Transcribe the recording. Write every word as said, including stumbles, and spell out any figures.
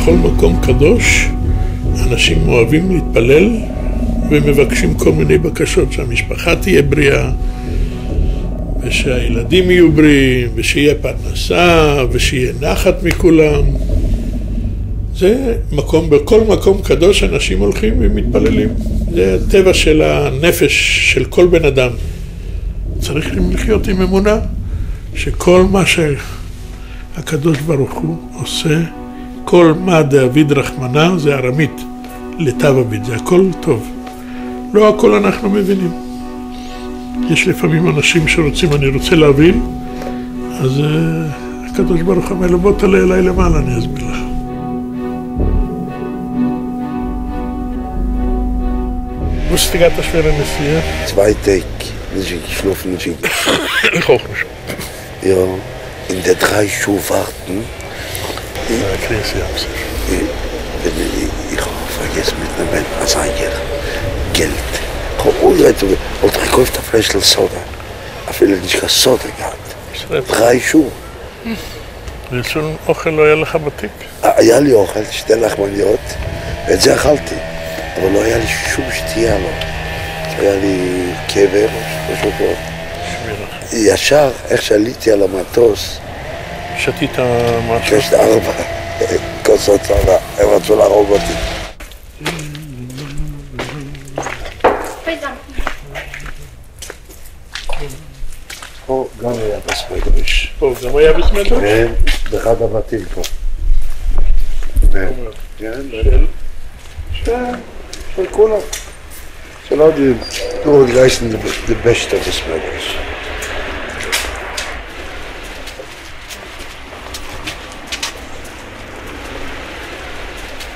בכל מקום קדוש אנשים אוהבים להתפלל ומבקשים כל מיני בקשות, שהמשפחה תהיה בריאה ושהילדים יהיו בריאים ושיהיה פרנסה ושיהיה נחת מכולם. זה מקום, בכל מקום קדוש אנשים הולכים ומתפללים. זה הטבע של הנפש של כל בן אדם. צריך לחיות עם אמונה שכל מה שהקדוש ברוך הוא עושה, כל מה דאביד רחמנה, זה ארמית לטב אביד, זה הכל טוב. לא הכל אנחנו מבינים. יש לפעמים אנשים שרוצים, אני רוצה להבין, אז uh, הקדוש ברוך הוא אומר לו, בוא תעלה אליי למעלה, אני אסביר לך. Wo ist die Gata schwere Messier? Zwei Tage, nicht geschlafen, nicht Ich auch nicht. Ja, in der drei Schuhe warten. Ja, kriegen Sie ab. Ich habe vergessen mit meinem Asayer Geld. Und ich gekauft eine Flasche Soda. Ich will nicht keine Soda gehabt. Drei Schuhe. willst du Ochel לא היה לך בתיק? היה לי אוכל, שתי לחמניות, ואת זה אכלתי. אבל לא היה לי שום שתייה, לא. היה לי קבר, משהו פה. ישר, איך שעליתי על המטוס, שתית משהו? יש ארבע כוסות צרה, הם רצו להרוג אותי. פה גם היה בסמדריש. פה גם היה בסמדריש? כן, באחד הבתים פה. כן, של? של, של כולם. של עוד, du gleichen die Beste des Möglichen.